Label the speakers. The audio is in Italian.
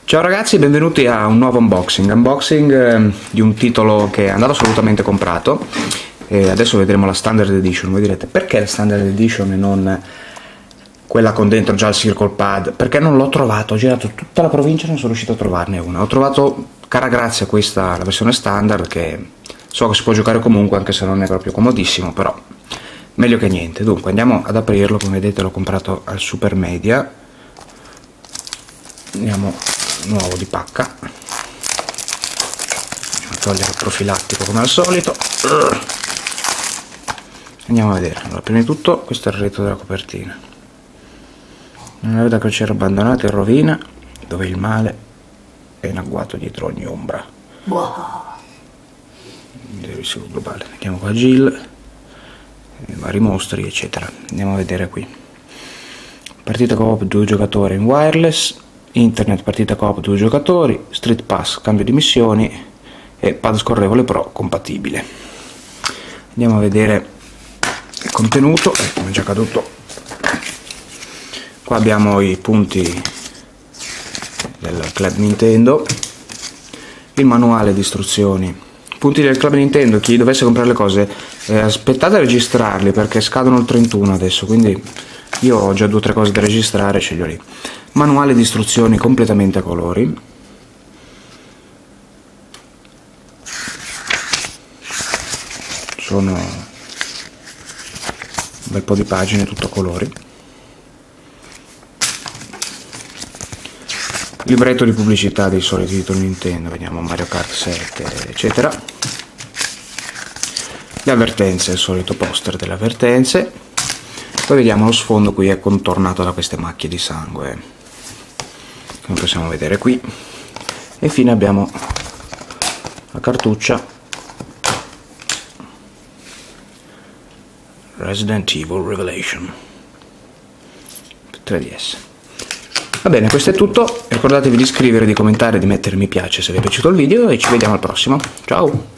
Speaker 1: Ciao ragazzi, benvenuti a un nuovo unboxing di un titolo che andava assolutamente comprato e adesso vedremo la Standard Edition. Voi direte perché la Standard Edition e non quella con dentro già il Circle Pad? Perché non l'ho trovato, ho girato tutta la provincia e non sono riuscito a trovarne una. Ho trovato, cara grazia, questa, la versione standard, che so che si può giocare comunque anche se non è proprio comodissimo, però meglio che niente. Dunque andiamo ad aprirlo. Come vedete l'ho comprato al Super Media. Andiamo nuovo di pacca, a togliere il profilattico come al solito. Andiamo a vedere. Allora, prima di tutto questo è il retro della copertina. Una nave da crociera abbandonata in rovina, dove il male è in agguato dietro ogni ombra. Risico globale. Andiamo qua a Jill, i vari mostri eccetera. Andiamo a vedere qui. Partita coop 2 giocatori in wireless, internet partita coop 2 giocatori, street pass cambio di missioni e pad scorrevole pro compatibile. Andiamo a vedere il contenuto. Come è già caduto, qua abbiamo i punti del Club Nintendo, il manuale di istruzioni. Punti del Club Nintendo, chi dovesse comprare le cose aspettate a registrarli perché scadono il 31 adesso, quindi io ho già 2 o 3 cose da registrare, ce li ho lì. Manuale di istruzioni completamente a colori. Sono un bel po' di pagine, tutto a colori. Libretto di pubblicità dei soliti titoli Nintendo, vediamo Mario Kart 7 eccetera. Le avvertenze, il solito poster delle avvertenze. Poi vediamo lo sfondo, qui è contornato da queste macchie di sangue, come possiamo vedere qui. E infine abbiamo la cartuccia Resident Evil Revelation 3DS. Va bene, questo è tutto. Ricordatevi di iscrivervi, di commentare, di mettere mi piace se vi è piaciuto il video e ci vediamo al prossimo. Ciao!